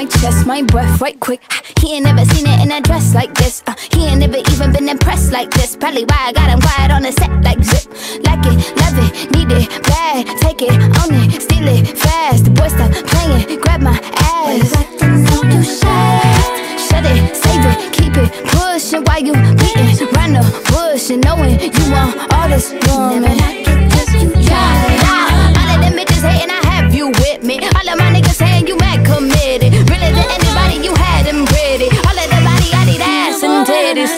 my chest, my breath right quick. He ain't never seen it in a dress like this. He ain't never even been impressed like this. Probably why I got him quiet on the set like zip. Like it, love it, need it, bad. Take it, own it, steal it, fast. The boy stop playing, grab my ass. You shut it, save it, keep it pushing while you beating round the bush and knowing you want all this woman. Never like it just you try. All of them bitches hating, I have you with me. All of my niggas saying you mad committed. Realer than anybody, you had them pretty. All of the body, I need ass and titties.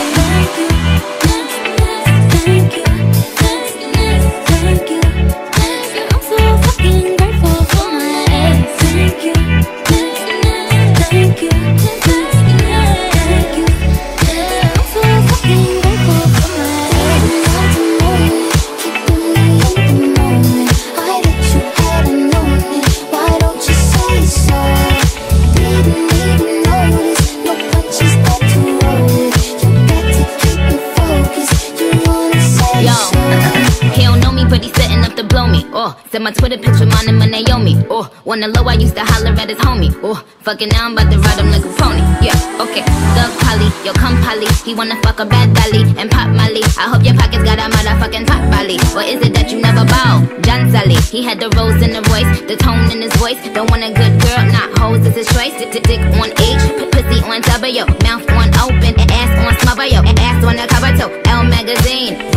Said my Twitter picture, mine and my Naomi. Oh, wanna low, I used to holler at his homie. Oh, fucking now I'm about to ride him like a pony. Yeah, okay. Doug Polly, yo come Polly. He wanna fuck a bad dolly and pop Molly. I hope your pockets got a motherfucking pot Molly. Or is it that you never bow? John Sally, he had the rose in the voice, the tone in his voice. Don't want a good girl, not hoes, it's his choice. Dick on H, pussy on W, mouth on open, ass on smother, yo, ass on the cover toe. Elle magazine.